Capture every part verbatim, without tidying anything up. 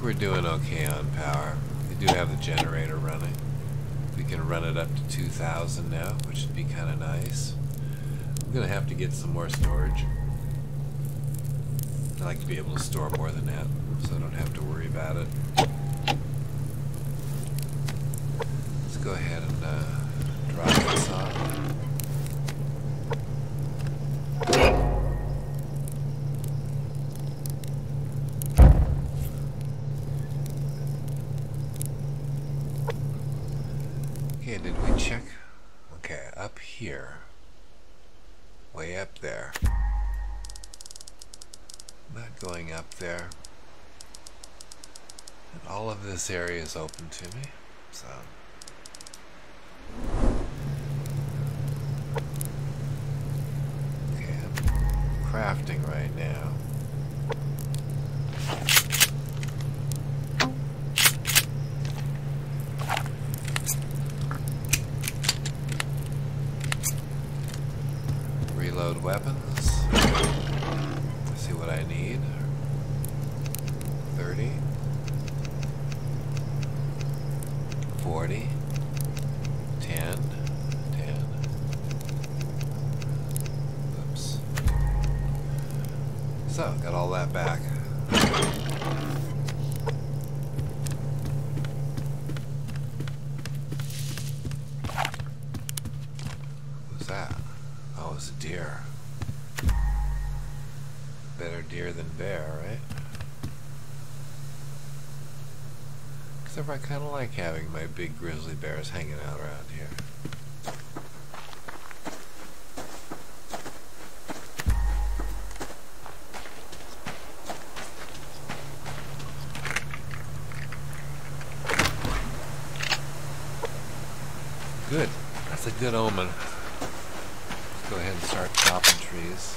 we're doing okay on power. We do have the generator running. We can run it up to two thousand now, which would be kind of nice. I'm going to have to get some more storage. I like to be able to store more than that, so I don't have to worry about it. Let's go ahead and uh, drop this on. Okay, did we check? Okay, up here. Way up there. Not going up there. And all of this area is open to me, so. Okay, I'm crafting right now. Reload weapons. See what I need. thirty. forty. ten. ten. Oops. So, got all that back. What's that? Oh, it's a deer. Better deer than bear, right? Except I kind of like having my big grizzly bears hanging out around here. Good. That's a good omen. Let's go ahead and start chopping trees.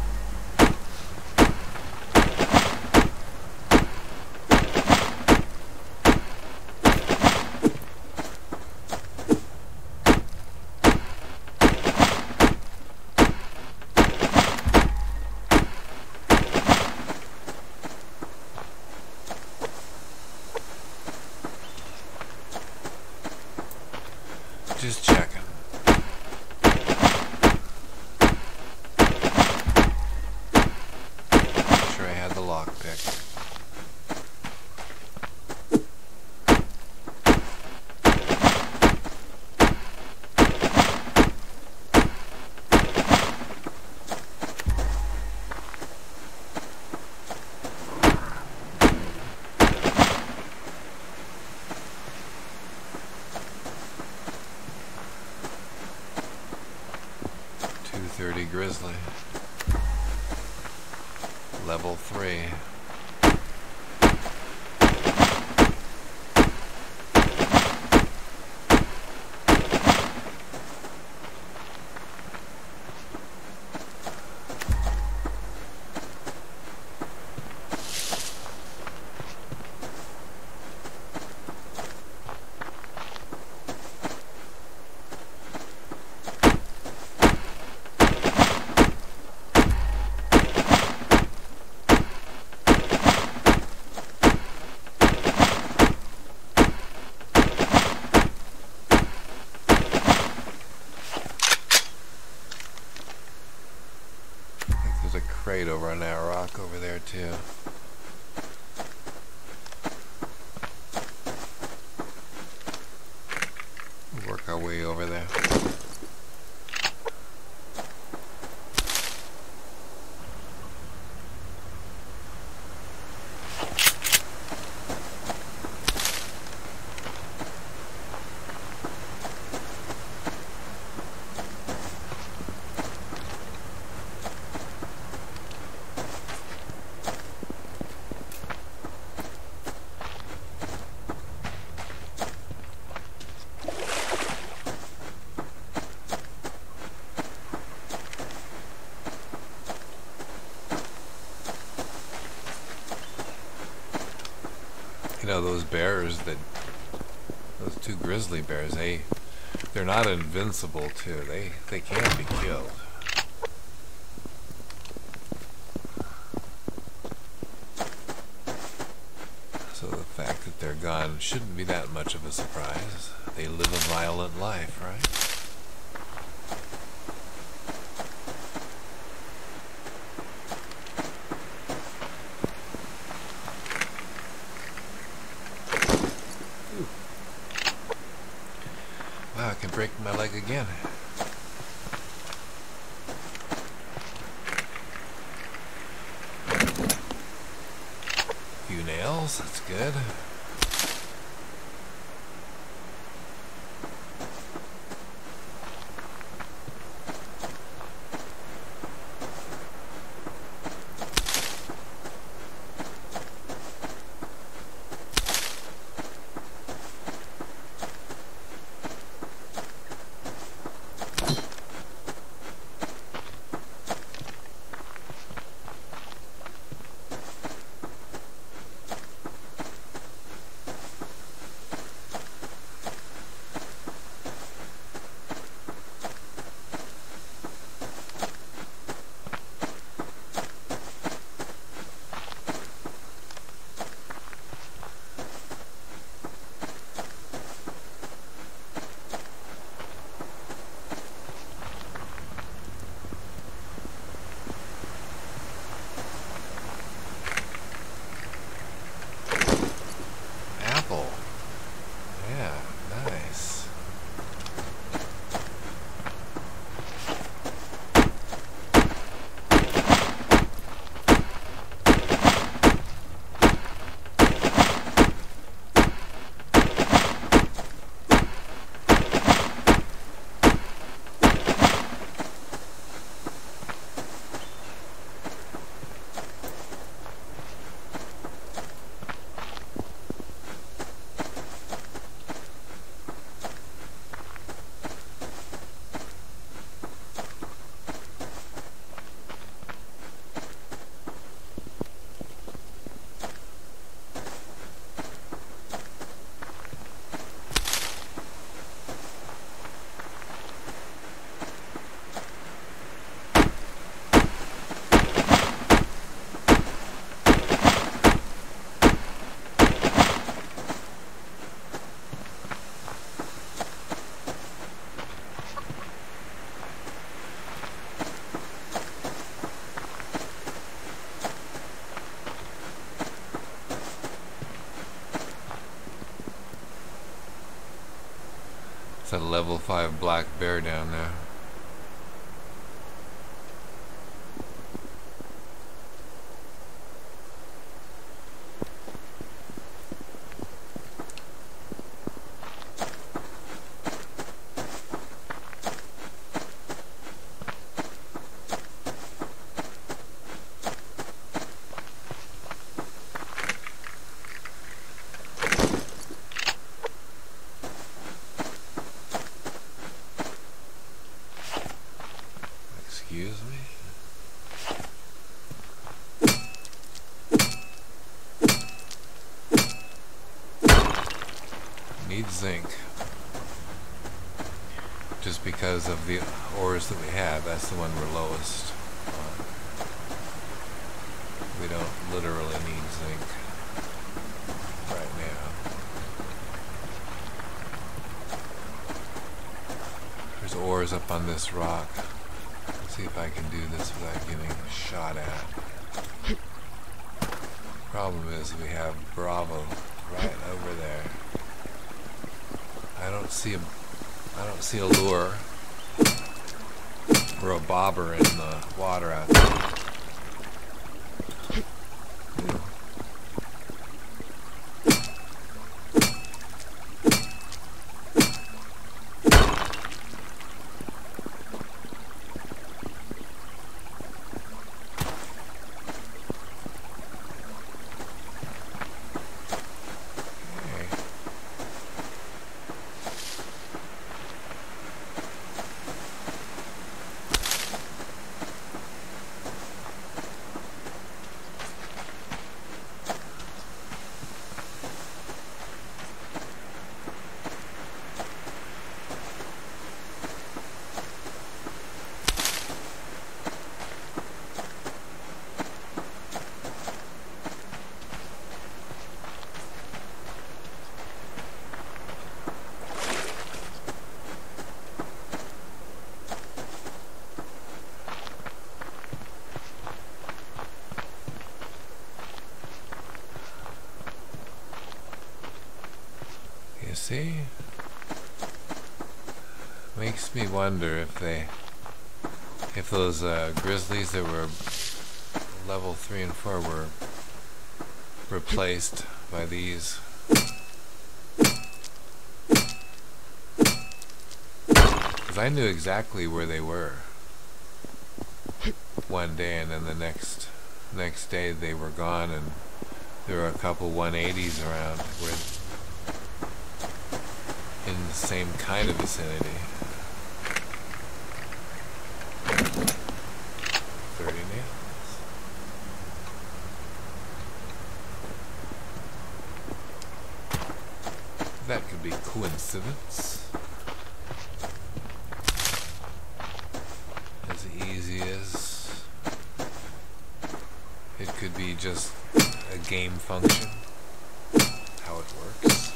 Just checking. Make sure I had the lockpick. thirty grizzly. Level three. There's a crate over on that rock over there too. We'll work our way over there. You know, those bears that, those two grizzly bears, they, they're not invincible too. They, they can be killed. So the gone shouldn't be that much of a surprise. They live a violent life, right? Ooh. Wow, I can break my leg again. Few nails, that's good. It's a level five black bear down there. Excuse me? Need zinc. Just because of the ores that we have, that's the one we're lowest on. We don't literally need zinc right now. There's ores up on this rock. See if I can do this without getting shot at. Problem is we have Bravo right over there. I don't see a I don't see a lure or a bobber in the water out there. see? Makes me wonder if they, if those uh, grizzlies that were level three and four were replaced by these. Because I knew exactly where they were one day, and then the next next day they were gone, and there were a couple one eighties around with in the same kind of vicinity. thirty nails. That could be coincidence. As easy as it could be just a game function, how it works.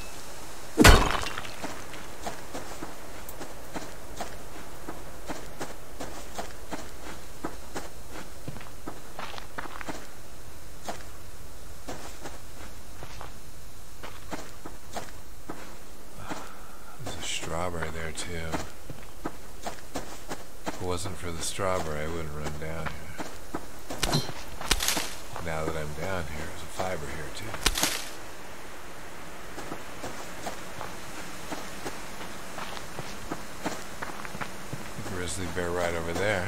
There's a strawberry there too. If it wasn't for the strawberry, I wouldn't run down here. Now that I'm down here, there's a fiber here too. The grizzly bear right over there.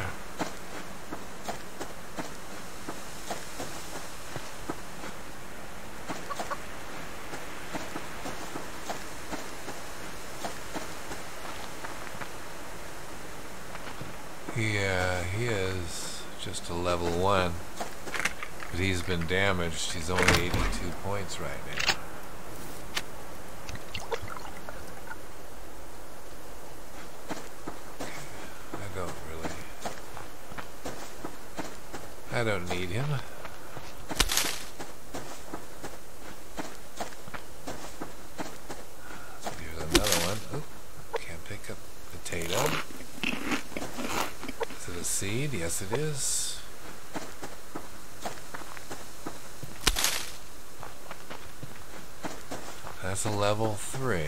He, uh, he is just a level one. But he's been damaged. He's only eighty-two points right now. I don't really... I don't need him. Here's another one. Oh, can't pick up potato. Is it a seed? Yes, it is. That's a level three.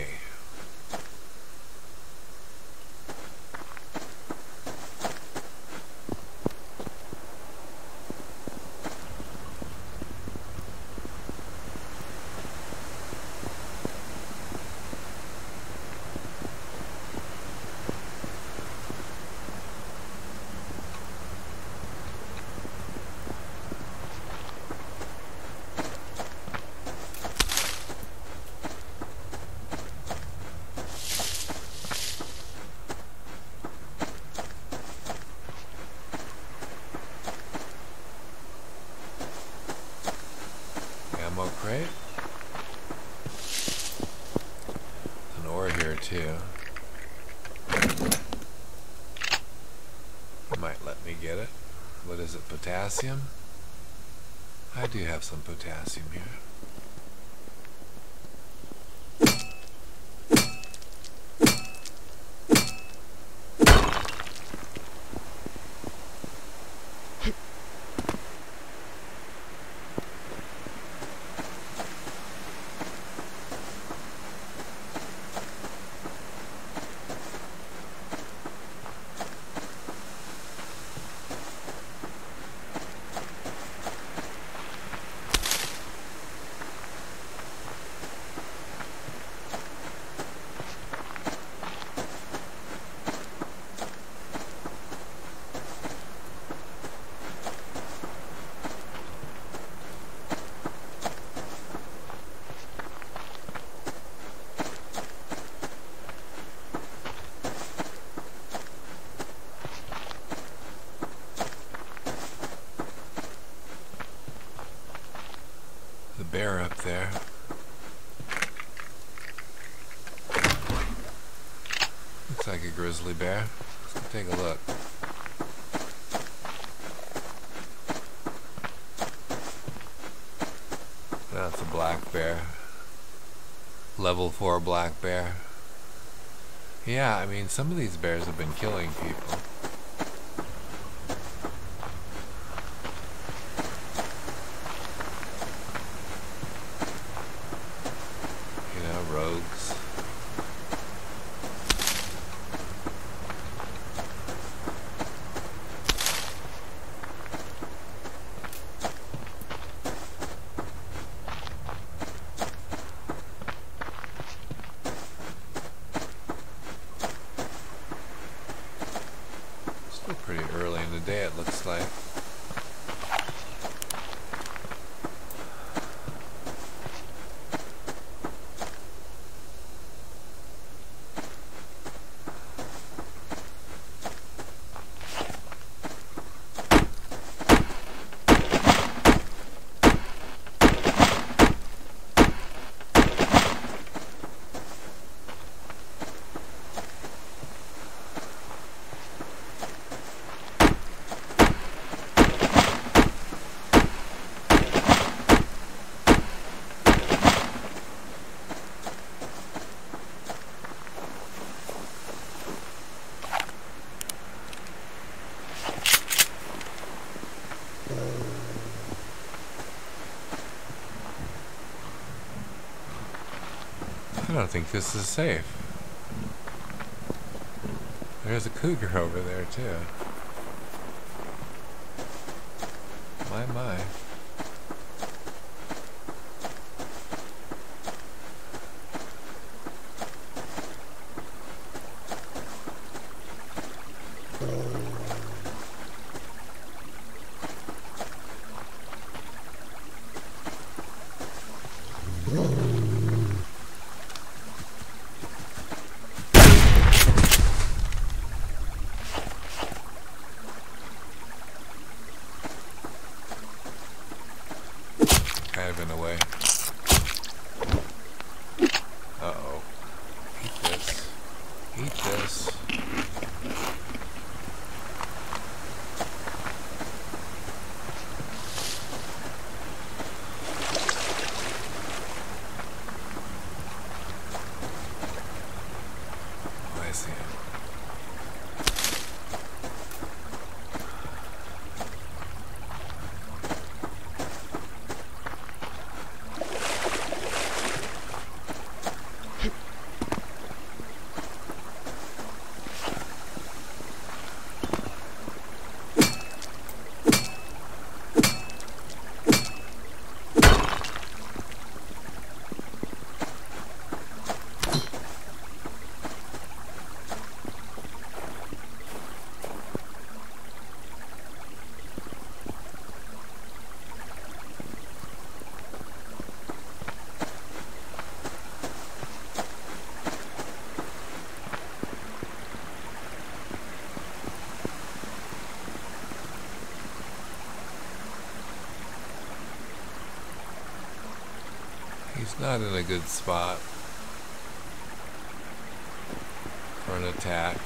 Ammo crate. There's an ore here too. You might let me get it. What is it, potassium? I do have some potassium here. Bear up there. Looks like a grizzly bear. Let's take a look. That's a black bear. Level four black bear. Yeah, I mean, some of these bears have been killing people. Rogues. I don't think this is safe. There's a cougar over there too. My, my. Kind of in the way. Uh-oh. Eat this. Eat this. Oh, I see it. He's not in a good spot for an attack.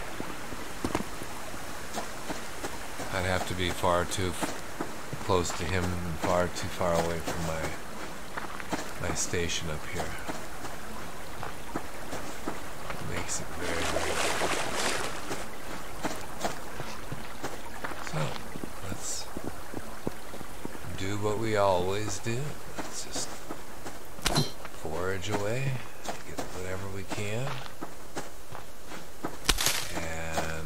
I'd have to be far too f close to him and far too far away from my my station up here. It makes it very, very difficult. So, let's do what we always do. Let's just forage away, get whatever we can, and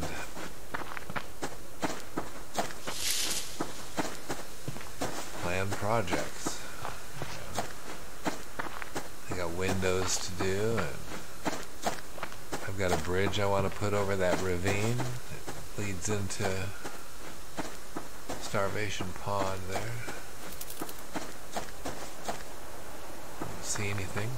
plan projects. I got windows to do, and I've got a bridge I want to put over that ravine that leads into Starvation Pond there. See anything?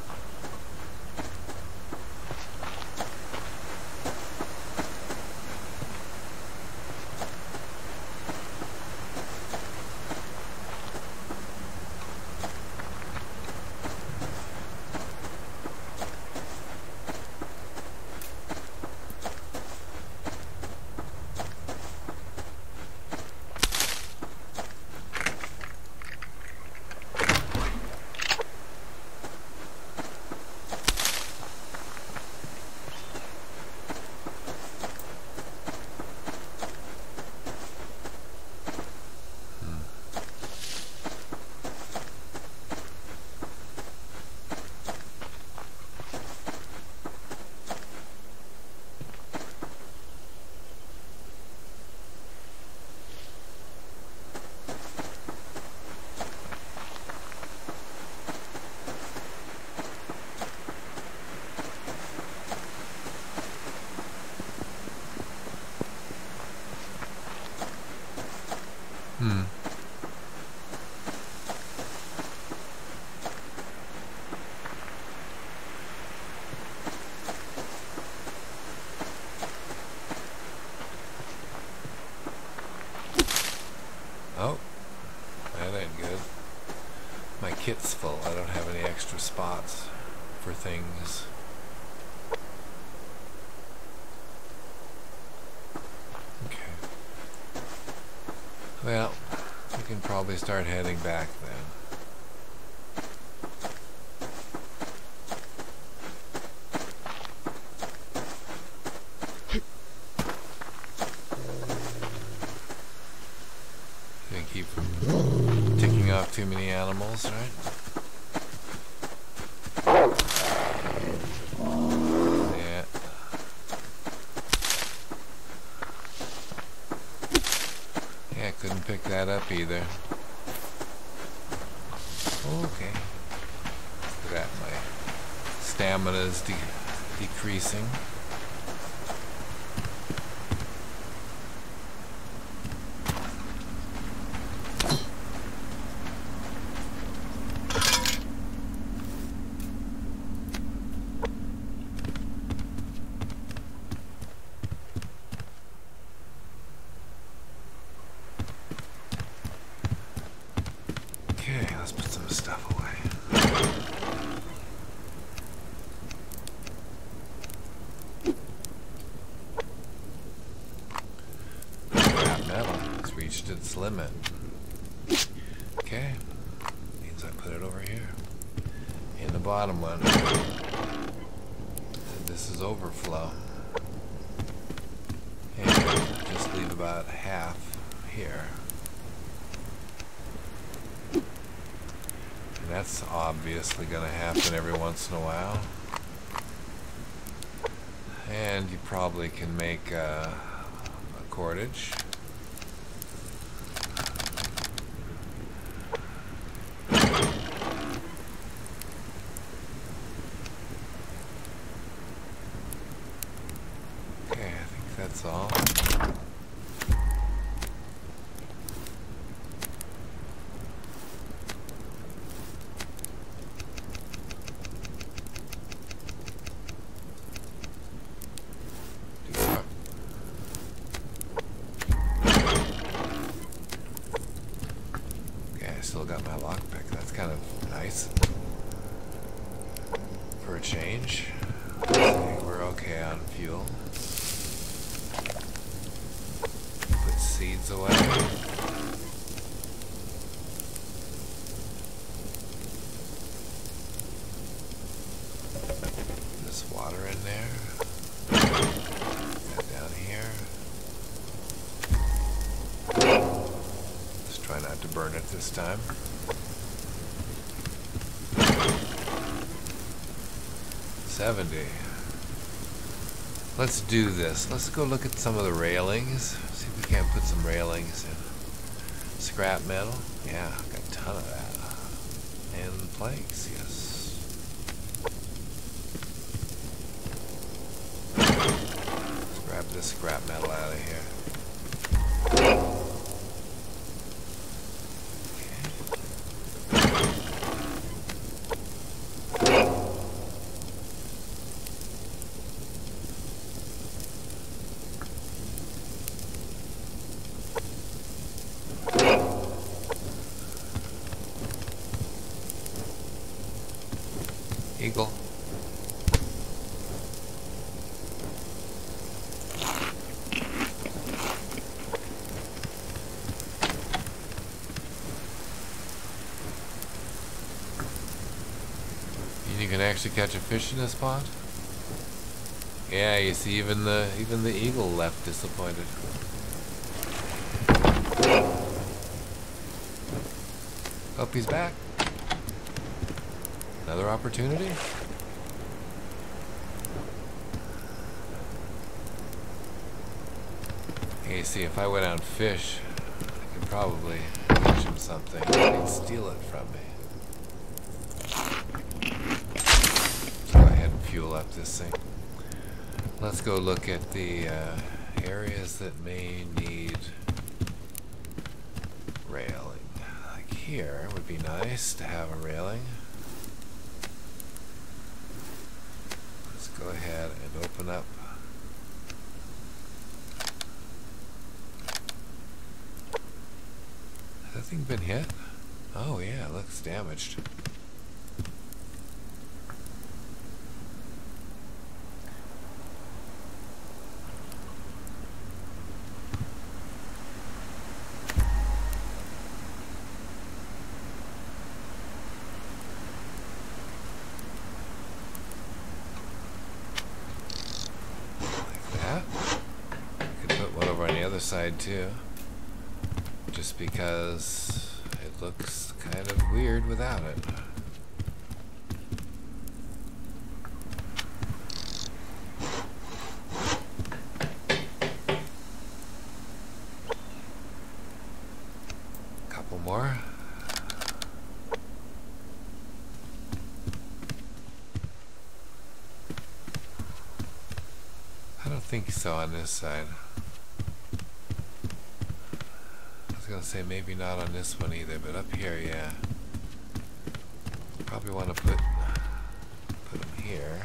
Hmm. Oh, that ain't good. My kit's full. I don't have any extra spots for things. Okay. Well, we can probably start heading back then. Keep Ticking off too many animals, right? Yeah. Yeah, couldn't pick that up either. Okay. Look at that, my stamina is de decreasing. Okay, let's put some stuff away. Scrap metal has reached its limit. Okay, means I put it over here. In the bottom one. And this is overflow. And just leave about half here. That's obviously going to happen every once in a while. And you probably can make uh, a cordage. Okay, I think that's all. Still got my lockpick. That's kind of nice for a change. Let's see, we're okay on fuel. Put seeds away. This water in there. That down here. Try not to burn it this time. seventy. Let's do this. Let's go look at some of the railings. See if we can't put some railings in. Scrap metal. Yeah, got a ton of that. And planks, yes. Let's grab this scrap metal out of here. Eagle. You can actually catch a fish in this pond? Yeah, you see, even the even the eagle left disappointed. Oh, he's back. Another opportunity? Hey, see, if I went out and fish, I could probably catch him something. He'd steal it from me. Let's go ahead and fuel up this thing. Let's go look at the uh, areas that may need railing. Like here would be nice to have a railing. Go ahead and open up. Has that thing been hit? Oh yeah, it looks damaged. Side too, just because looks kind of weird without it. Couple more. I don't think so on this side. I was gonna say maybe not on this one either, but up here, yeah. Probably want to put put them here.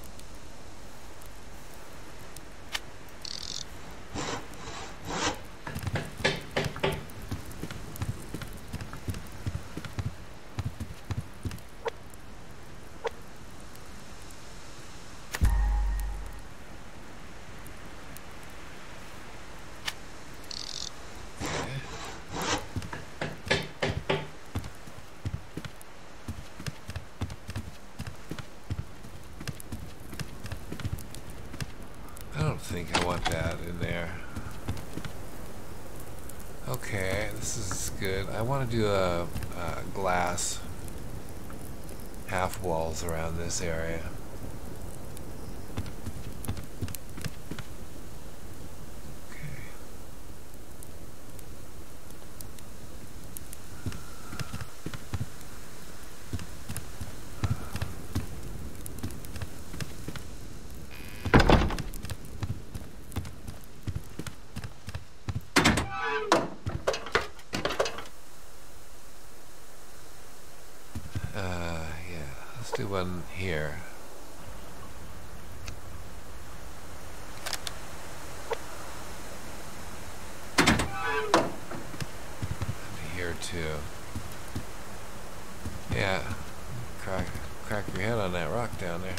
I don't think I want that in there. Okay, this is good. I want to do a, a glass half walls around this area. Uh, yeah, let's do one here. And here too. Yeah, crack, crack your head on that rock down there.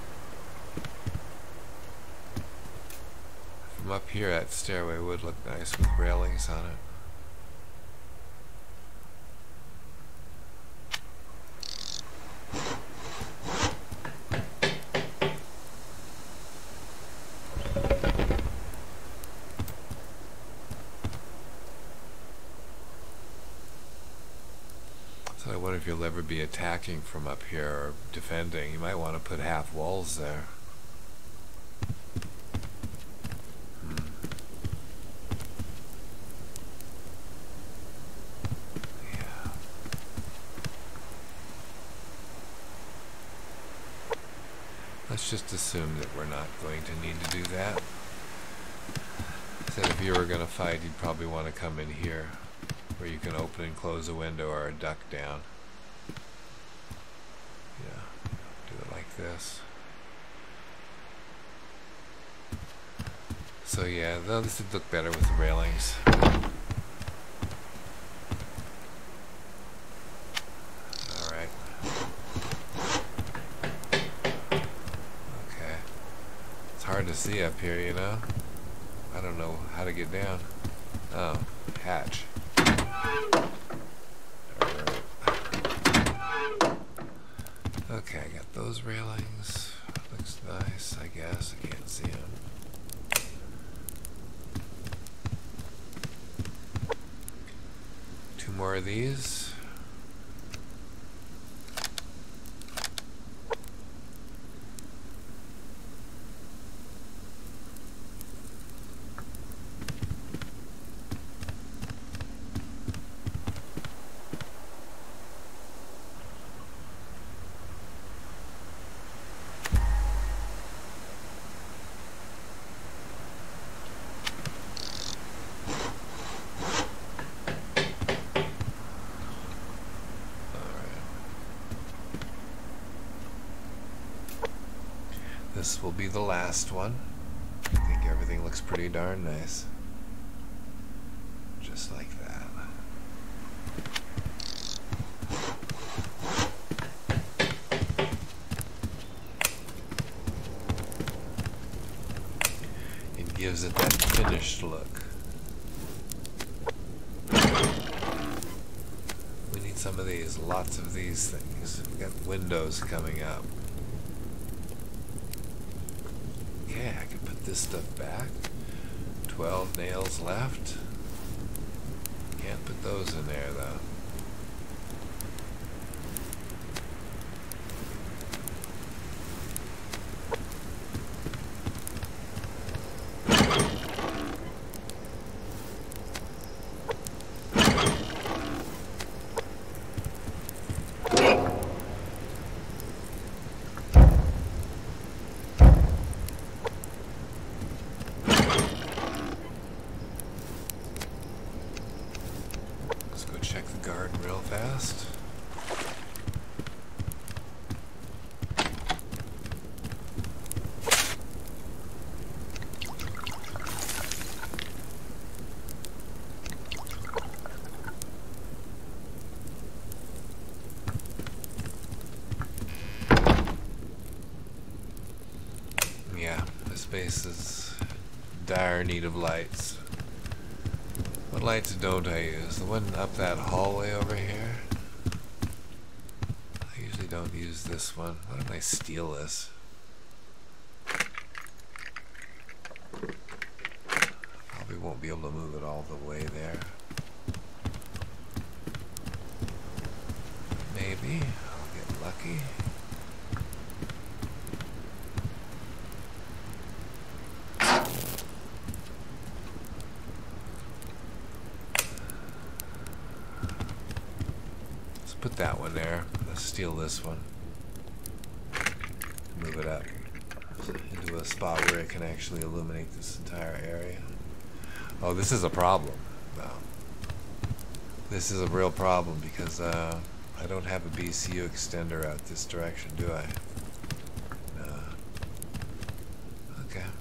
From up here, that stairway would look nice with railings on it. So I wonder if you'll ever be attacking from up here or defending. You might want to put half walls there. Hmm. Yeah. Let's just assume that we're not going to need to do that. So if you were going to fight, you'd probably want to come in here, where you can open and close a window or a duct down. Yeah, do it like this. So yeah, though this would look better with the railings. Alright. Okay. It's hard to see up here, you know? I don't know how to get down. Oh, hatch. Okay, I got those railings. Looks nice, I guess. I can't see them. Two more of these. This will be the last one. I think everything looks pretty darn nice. Just like that. It gives it that finished look. We need some of these, lots of these things. We got windows coming up. Okay, I can put this stuff back. Twelve nails left. Can't put those in there though. garden real fast. Yeah, this base is dire need of lights. What lights don't I use? The one up that hallway over here? I usually don't use this one. Why don't I steal this? Probably won't be able to move it all the way there. Maybe. I'll get lucky. Put that one there. Let's steal this one. Move it up into a spot where it can actually illuminate this entire area. Oh, this is a problem. No. This is a real problem because uh, I don't have a B C U extender out this direction, do I? No. Okay.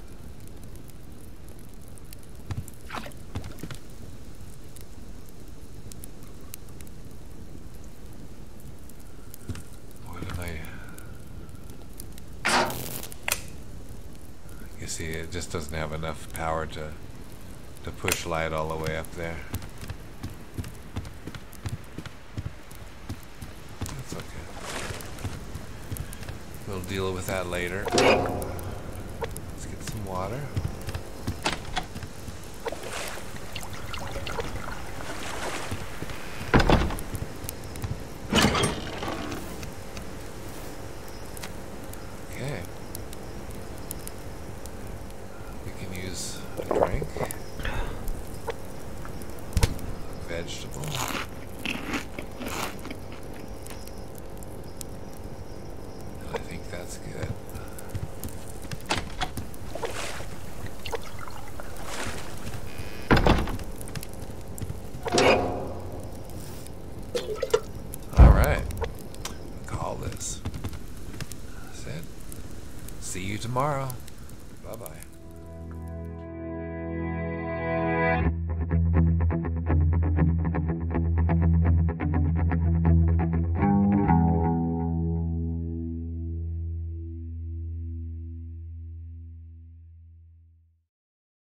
You see, it just doesn't have enough power to to push light all the way up there. That's okay. We'll deal with that later. Let's get some water. Okay. Use a drink, vegetable, and I think that's good. All right, call this. That's it. See you tomorrow. Bye bye.